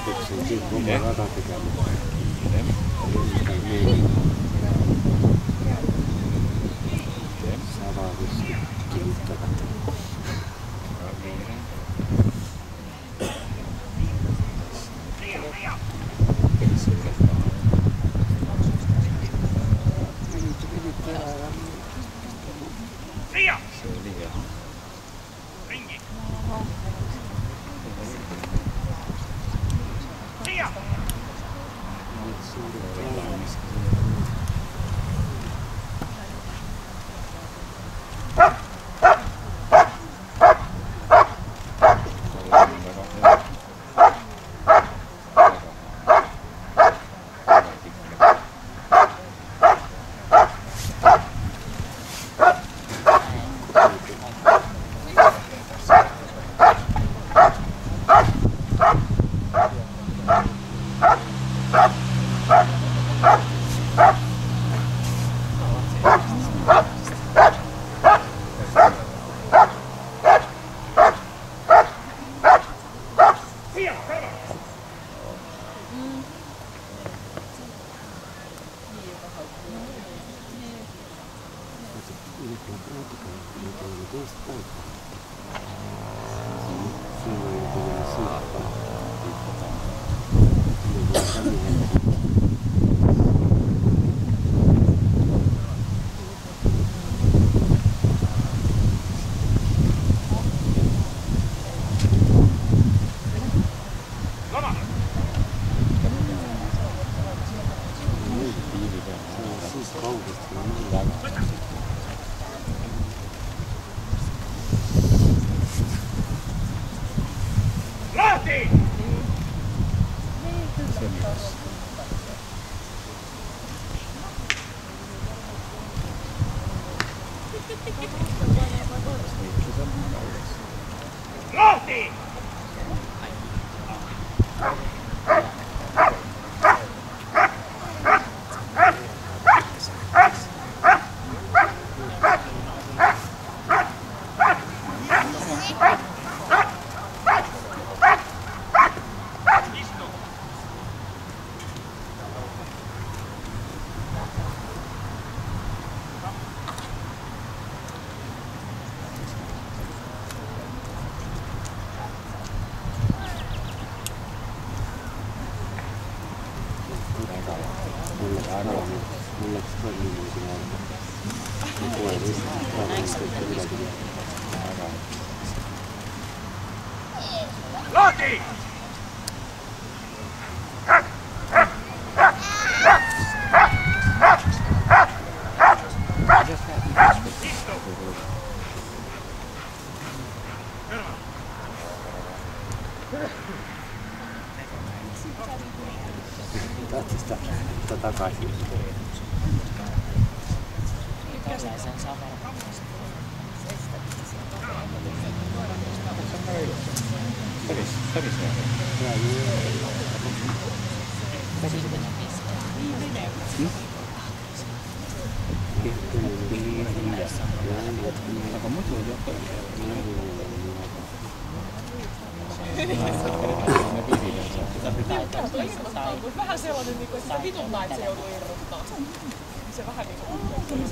lõpuks on kõik oma väga tegema. Endal meelib. Saba kuskil kihutada. Takaisin. Vähän sellainen, että se vituttaa, että se joutuu irrottaa. Se vähän niin kuin...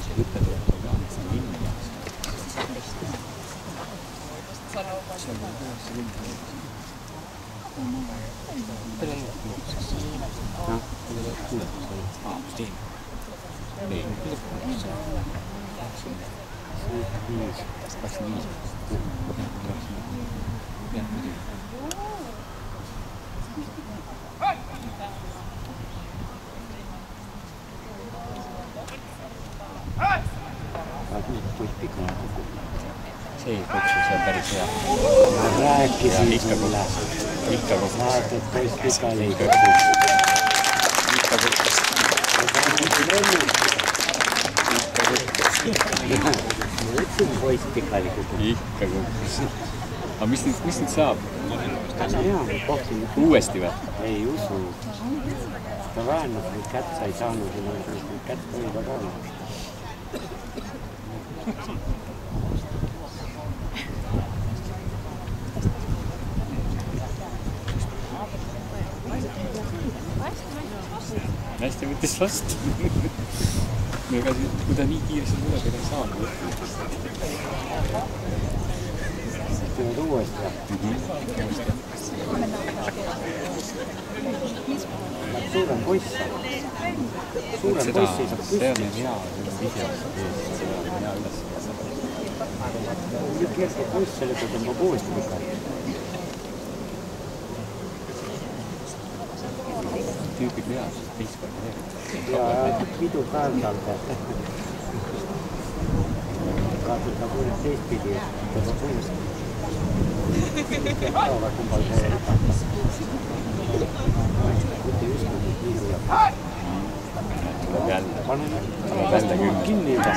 Se ei kutsu, se on päris hea. Mä rääkisin sulle. Saatat pois pikaliikuttu. Mä ütsin pois pikaliikuttu. Ikka kukkus. Aga mis nüüd saab? Uuesti või? Ei usu. Ta väänab, et kätt sa ei saanud ja kätt oli ka ka. võttis vastu. no ega kui ta nii kiiresti tuleb, ega ei saa nagu võtta. Teevad uuesti või? Suurem poiss. Suurem poiss ei saa püsti. See on hea, see on vihjas. See on hea üles. Nüüd kerge poiss, selle pealt tõmbab uuesti pikalt. Tüüpid vead, 5 korda veel. Ja pidu kaardal pealt. Kaardutab uuesti teistpidi, tõmbab uuesti. Päeva kumbal see mitte üskudud nii tuleb. Tuleb jälle. Tuleb jälle küll. Kinni juba.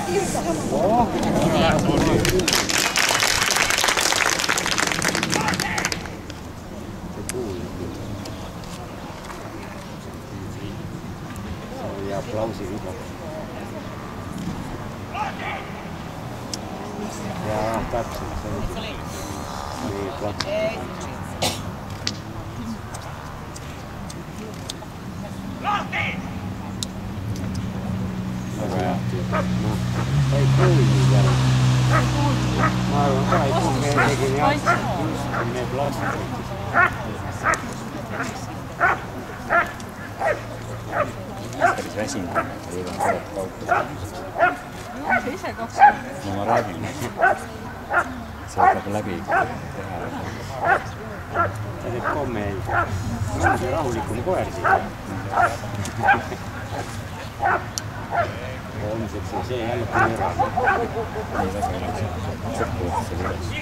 See kuulub. Ja aplausi viga. Ja täpselt see oli plats. Väga hea. Ta ei kuulnud jälle. Ma arvan ka, et kui me tegin jah, just me platsi võttis. Päris väsinud, aga jõudan kolet kaupa. see ise kaks. No ma räägin. See võtab läbi teha. Ta teeb komme eeldi. See on see rahulikum koer siis. Homseks on see jälle pöörane. Nii lase oleks. Kokku võtta selle üles.